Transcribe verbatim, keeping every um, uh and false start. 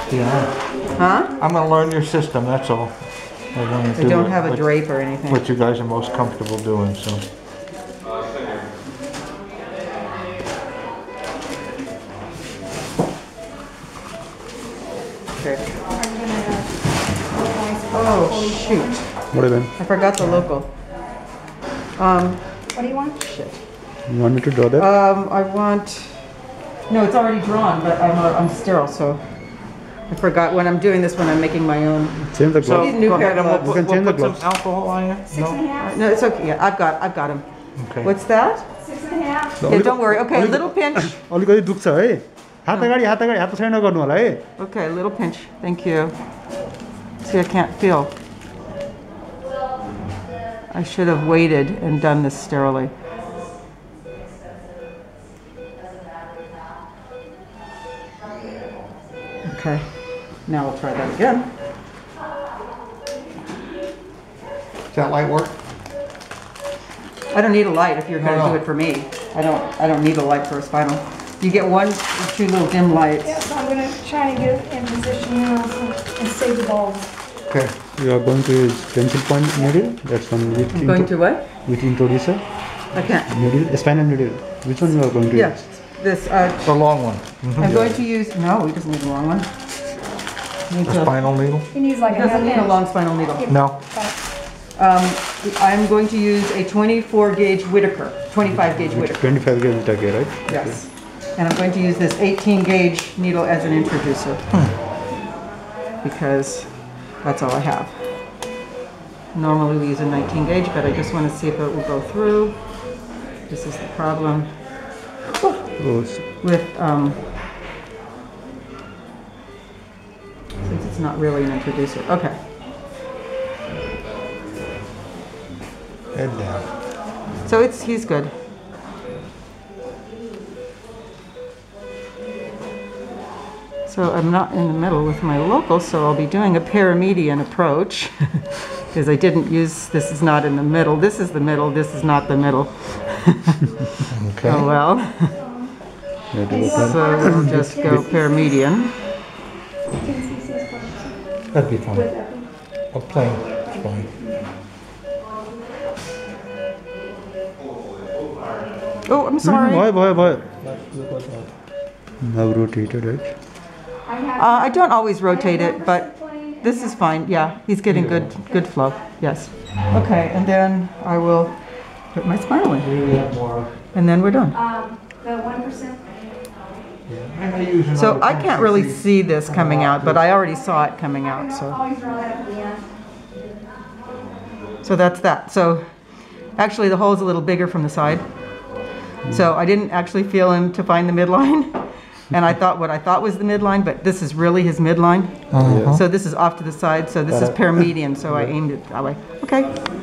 Yeah. Huh? I'm gonna learn your system, that's all. I, wanna I do don't it, have a what- drape or anything. What you guys are most comfortable doing, so. Okay. Oh, shoot. What even? I forgot the local. Um, What do you want? shit. You want me to draw that? Um, I want, no, it's already drawn, but I'm, uh, I'm sterile, so I forgot when I'm doing this, when I'm making my own. Change the So, glove. These new go ahead and we'll gloves. put, You can we'll change the put some gloves. alcohol on you? Six and a No? half. No, it's okay. Yeah, I've got, I've got them. Okay. What's that? Six and a half. Yeah, don't worry. Okay, a little pinch. अलिकति दुख्छ है हात अगाडि हात अगाडि हात पछाडि नगर्नु होला है Okay, a little pinch. Thank you. See, I can't feel. I should have waited and done this sterilely. Okay, now we'll try that again. Does that light work? I don't need a light if you're No, going to no. do it for me. I don't. I don't need a light for a spinal. You get one or two little dim lights. Yeah, so I'm gonna try to get in position now and save the balls. Okay. You are going to use pencil point needle. That's one with I'm going to intro- what? with introducer I can't. needle, spinal needle. Which one you are going to Yeah, use? this. Uh, The long one. I'm going to use. No, he doesn't need a long one. He needs The a- spinal needle? He needs like He a half doesn't need a inch. long spinal needle. No. Um, I'm going to use a twenty-four gauge Whittaker, twenty-five gauge Whittaker. twenty-five gauge take, right? Yes. And I'm going to use this eighteen gauge needle as an introducer. Because that's all I have. Normally we use a nineteen gauge, but I just want to see if it will go through. This is the problem Oh, s- with, um, since it's not really an introducer. Okay. Head down. So it's, he's good. So I'm not in the middle with my local, so I'll be doing a paramedian approach. Because I didn't use, this is not in the middle, this is the middle, this is not the middle. Okay. Oh well. yeah, to open. So we'll just go paramedian. That'd be fine. A plane, it's fine. Oh, I'm sorry. भयो भयो भयो now rotated right Uh, I don't always rotate it, but this is fine. Yeah, he's getting good, good flow. Yes. Okay, and then I will put my spinal in, We have more. and then we're done. Um, the one percent. So I can't really see this coming out, but I already saw it coming out. So, Always draw that at the end. so that's that. So, actually, the hole's a little bigger from the side. So I didn't actually feel him to find the midline, and I thought what I thought was the midline, but this is really his midline. Uh-huh. So this is off to the side. So this is paramedian. So I aimed it that way. Okay.